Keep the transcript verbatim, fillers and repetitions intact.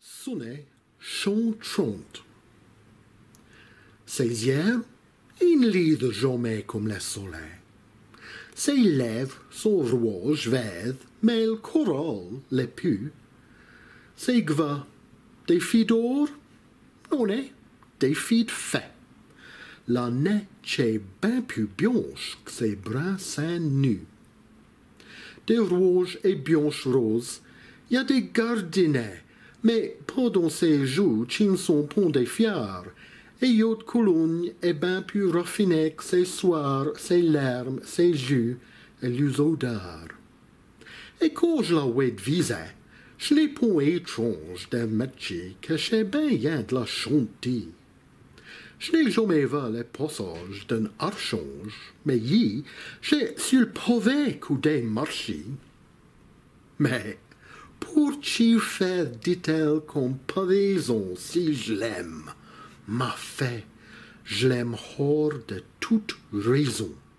Sonnait chantrante. Ses yeux, ils lident jamais comme le soleil. Ses lèvres sont rouges vertes, mais le coral les pue. Ses gvas, des filles d'or, non, des filles de fée. La neige est bien plus blanche que ses bras seins nus. Des rouges et blanches roses, il y a des gardinets, mais pas dans ses joues qui ne sont pas des fiers, et l'autre Cologne est bien plus raffiné que ses soirs, ses larmes, ses jus et les odeurs. Et quand je la vois visée, je l'ai pas étrange d'un métier que j'ai bien rien de la chanter. Je n'ai jamais vu le passage d'un archange, mais y, j'ai sur le pavé ou des marchés. Mais, pour qui faire, dit-elle, comparaison si je l'aime, ma fait, je l'aime hors de toute raison.